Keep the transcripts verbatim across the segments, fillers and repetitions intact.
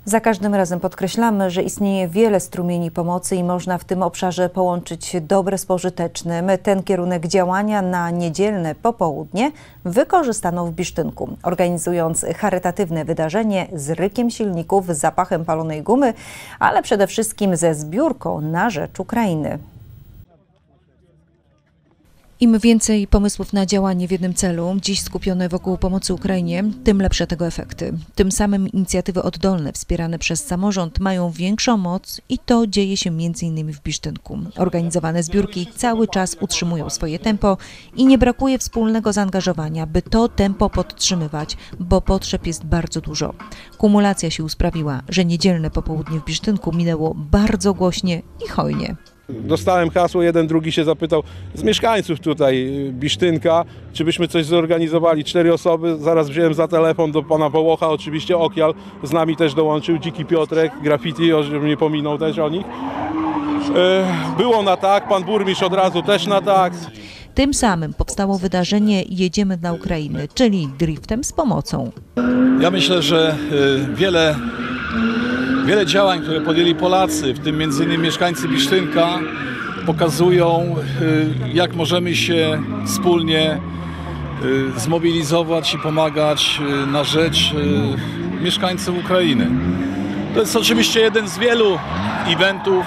Za każdym razem podkreślamy, że istnieje wiele strumieni pomocy i można w tym obszarze połączyć dobre z pożytecznym. Ten kierunek działania na niedzielne popołudnie wykorzystano w Bisztynku, organizując charytatywne wydarzenie z rykiem silników, z zapachem palonej gumy, ale przede wszystkim ze zbiórką na rzecz Ukrainy. Im więcej pomysłów na działanie w jednym celu, dziś skupione wokół pomocy Ukrainie, tym lepsze tego efekty. Tym samym inicjatywy oddolne wspierane przez samorząd mają większą moc i to dzieje się między innymi w Bisztynku. Organizowane zbiórki cały czas utrzymują swoje tempo i nie brakuje wspólnego zaangażowania, by to tempo podtrzymywać, bo potrzeb jest bardzo dużo. Kumulacja sił sprawiła, że niedzielne popołudnie w Bisztynku minęło bardzo głośnie i hojnie. Dostałem hasło, jeden drugi się zapytał z mieszkańców tutaj Bisztynka, czy byśmy coś zorganizowali. Cztery osoby, zaraz wziąłem za telefon do pana Wołocha, oczywiście Okial z nami też dołączył, Dziki Piotrek, Graffiti, żeby nie pominął też o nich. Było na tak, pan burmistrz od razu też na tak. Tym samym powstało wydarzenie Jedziemy dla Ukrainy, czyli driftem z pomocą. Ja myślę, że wiele Wiele działań, które podjęli Polacy, w tym między innymi mieszkańcy Bisztynka, pokazują, jak możemy się wspólnie zmobilizować i pomagać na rzecz mieszkańców Ukrainy. To jest oczywiście jeden z wielu eventów.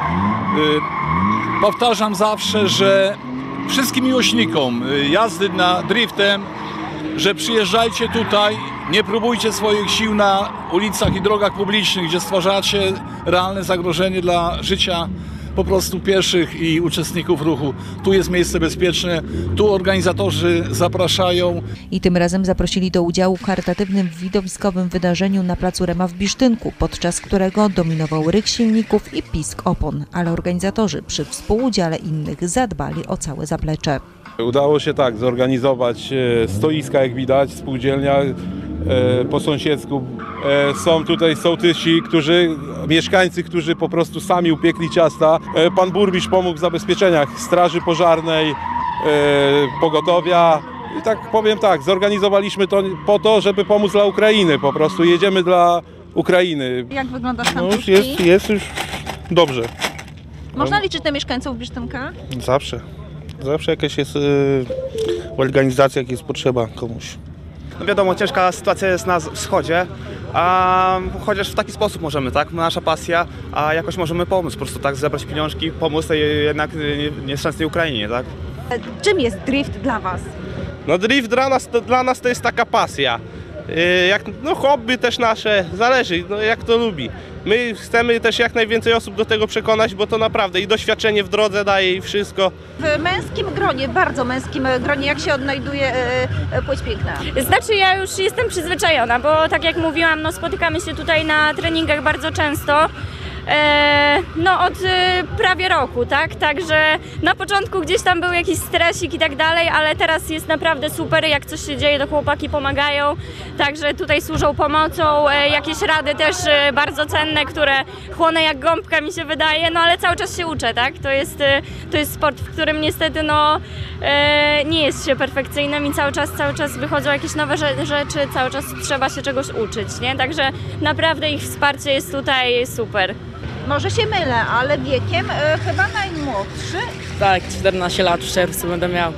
Powtarzam zawsze, że wszystkim miłośnikom jazdy na driftem, że przyjeżdżajcie tutaj, nie próbujcie swoich sił na ulicach i drogach publicznych, gdzie stwarzacie realne zagrożenie dla życia po prostu pieszych i uczestników ruchu. Tu jest miejsce bezpieczne, tu organizatorzy zapraszają. I tym razem zaprosili do udziału w charytatywnym widowiskowym wydarzeniu na placu Rema w Bisztynku, podczas którego dominował ryk silników i pisk opon, ale organizatorzy przy współudziale innych zadbali o całe zaplecze. Udało się tak zorganizować stoiska, jak widać, spółdzielnia po sąsiedzku. Są tutaj sołtysi, którzy, mieszkańcy, którzy po prostu sami upiekli ciasta. Pan burmistrz pomógł w zabezpieczeniach straży pożarnej, pogotowia. I tak powiem tak, zorganizowaliśmy to po to, żeby pomóc dla Ukrainy. Po prostu jedziemy dla Ukrainy. Jak wygląda stan no już jest, jest już dobrze. Można liczyć na mieszkańców Bisztynka? Zawsze. Zawsze jakaś jest yy, organizacja, jak jest potrzeba komuś. No wiadomo, ciężka sytuacja jest na wschodzie, a chociaż w taki sposób możemy, tak? Nasza pasja, a jakoś możemy pomóc, po prostu tak zebrać pieniążki, pomóc tej jednak nieszczęsnej Ukrainie, tak? Czym jest drift dla Was? No drift dla nas to, dla nas to jest taka pasja. Yy, jak, no hobby też nasze, zależy, no jak to lubi. My chcemy też jak najwięcej osób do tego przekonać, bo to naprawdę i doświadczenie w drodze daje i wszystko. W męskim gronie, bardzo męskim gronie, jak się odnajduje e, płeć piękna? Znaczy ja już jestem przyzwyczajona, bo tak jak mówiłam, no spotykamy się tutaj na treningach bardzo często. E, no od e, prawie roku, tak? Także na początku gdzieś tam był jakiś stresik i tak dalej, ale teraz jest naprawdę super, jak coś się dzieje, to chłopaki pomagają, także tutaj służą pomocą, e, jakieś rady też e, bardzo cenne, które chłonę jak gąbka, mi się wydaje, no ale cały czas się uczę, tak? To jest, e, to jest sport, w którym niestety no e, nie jest się perfekcyjnym i cały czas, cały czas wychodzą jakieś nowe rzeczy, cały czas trzeba się czegoś uczyć, nie? Także naprawdę ich wsparcie jest tutaj super. Może się mylę, ale wiekiem e, chyba najmłodszy. Tak, czternaście lat w czerwcu będę miał.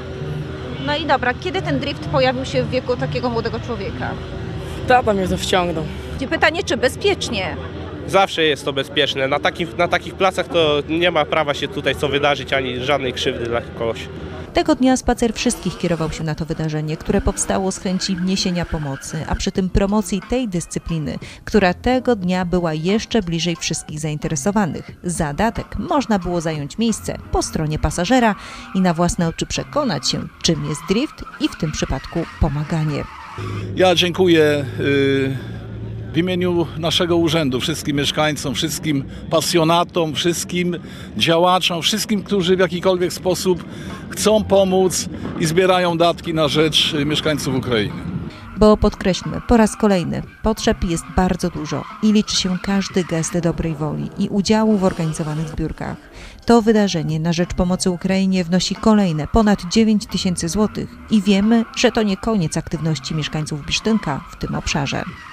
No i dobra, kiedy ten drift pojawił się w wieku takiego młodego człowieka? Tata mnie to wciągnął. Pytanie, czy bezpiecznie? Zawsze jest to bezpieczne. Na takich, na takich placach to nie ma prawa się tutaj co wydarzyć, ani żadnej krzywdy dla kogoś. Tego dnia spacer wszystkich kierował się na to wydarzenie, które powstało z chęci niesienia pomocy, a przy tym promocji tej dyscypliny, która tego dnia była jeszcze bliżej wszystkich zainteresowanych. Za datek można było zająć miejsce po stronie pasażera i na własne oczy przekonać się, czym jest drift i w tym przypadku pomaganie. Ja dziękuję yy... w imieniu naszego urzędu wszystkim mieszkańcom, wszystkim pasjonatom, wszystkim działaczom, wszystkim, którzy w jakikolwiek sposób chcą pomóc i zbierają datki na rzecz mieszkańców Ukrainy. Bo podkreślmy, po raz kolejny, potrzeb jest bardzo dużo i liczy się każdy gest dobrej woli i udziału w organizowanych zbiórkach. To wydarzenie na rzecz pomocy Ukrainie wnosi kolejne ponad dziewięć tysięcy złotych i wiemy, że to nie koniec aktywności mieszkańców Bisztynka w tym obszarze.